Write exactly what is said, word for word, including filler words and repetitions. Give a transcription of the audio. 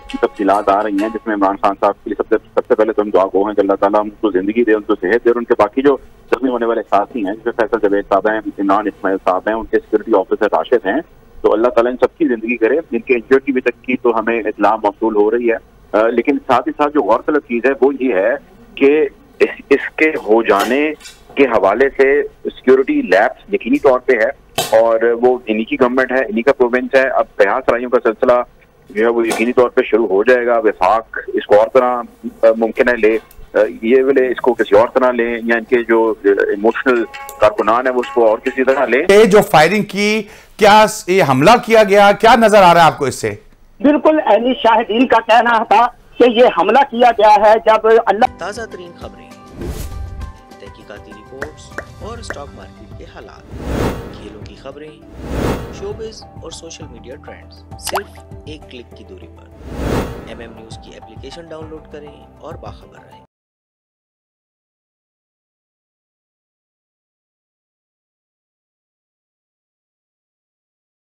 اچھی تفصیلات آ رہی ہیں جس میں عمران خان صاحب کے لیے سب سے سب سے پہلے تو ہم دعا گو ہیں کہ اللہ تعالیٰ ان کو زندگی دے، ان کو صحت دے، اور ان کے باقی جو زخمی ہونے والے ساتھی ہیں جیسے فیصل جاوید صاحب ہیں، عمران اسماعیل صاحب ہیں، ان کے سیکورٹی آفیسر راشد ہیں، تو اللہ تعالیٰ ان سب کی زندگی کرے. ان کے انجرڈ کی بھی تک کی تو ہمیں اطلاع موصول ہو رہی ہے، لیکن ساتھ ہی ساتھ جو غور طلب چیز ہے وہ یہ ہے کہ اس کے ہو جانے کے حوالے سے سیکورٹی لیبس یقینی طور پہ ہے، اور وہ انہی کی گورنمنٹ ہے، انہی کا پروونس ہے. اب پیاس رائیوں کا سلسلہ جو ہے وہ یقینی طور پہ شروع ہو جائے گا. وفاق اس کو اور طرح ممکن ہے لے، یہ والے اس کو کسی اور طرح لیں، یا ان کے جو ایموشنل کارکنان ہے وہ اس کو اور کسی طرح لیں. یہ جو فائرنگ کی، کیا یہ حملہ کیا گیا، کیا نظر آ رہا ہے آپ کو اس سے؟ بالکل عینی شاہدین کا کہنا تھا کہ یہ حملہ کیا گیا ہے جب اللہ. تازہ ترین خبریں، تحقیقاتی رپورٹس اور اسٹاک مارکیٹ کے حالات، کھیلوں کی خبریں، شوبز اور سوشل میڈیا ٹرینڈز صرف ایک کلک کی دوری پر. ایم ایم نیوز کی اپلیکیشن ڈاؤن لوڈ کریں اور باخبر رہیں.